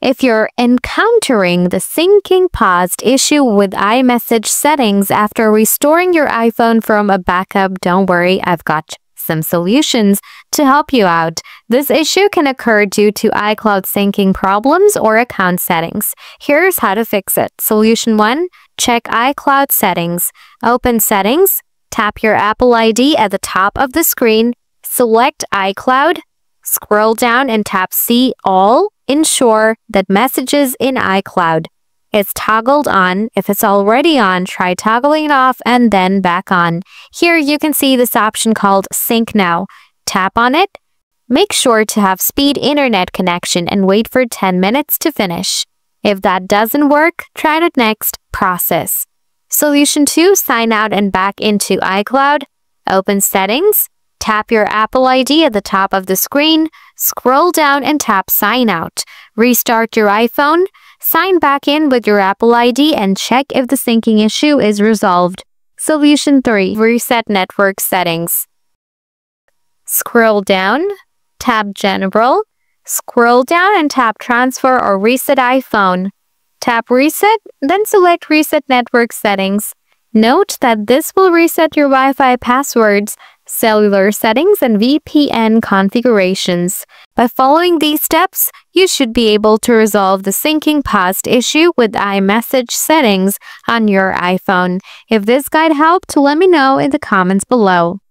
If you're encountering the syncing paused issue with iMessage settings after restoring your iPhone from a backup, don't worry, I've got some solutions to help you out. This issue can occur due to iCloud syncing problems or account settings. Here's how to fix it. Solution 1. Check iCloud settings. Open Settings. Tap your Apple ID at the top of the screen. Select iCloud. Scroll down and tap See All. Ensure that Messages in iCloud is toggled on. If it's already on, try toggling it off and then back on. Here you can see this option called Sync Now. Tap on it. Make sure to have speed internet connection and wait for 10 minutes to finish. If that doesn't work, try the next process. Solution 2. Sign out and back into iCloud. Open Settings. Tap your Apple ID at the top of the screen. Scroll down and tap Sign Out. Restart your iPhone. Sign back in with your Apple ID and check if the syncing issue is resolved. Solution 3. Reset network settings. Scroll down, tap General, scroll down and tap Transfer or Reset iPhone. Tap Reset, then select Reset network settings. Note that this will reset your Wi-Fi passwords, cellular settings, and VPN configurations. By following these steps, you should be able to resolve the syncing paused issue with iMessage settings on your iPhone. If this guide helped, let me know in the comments below.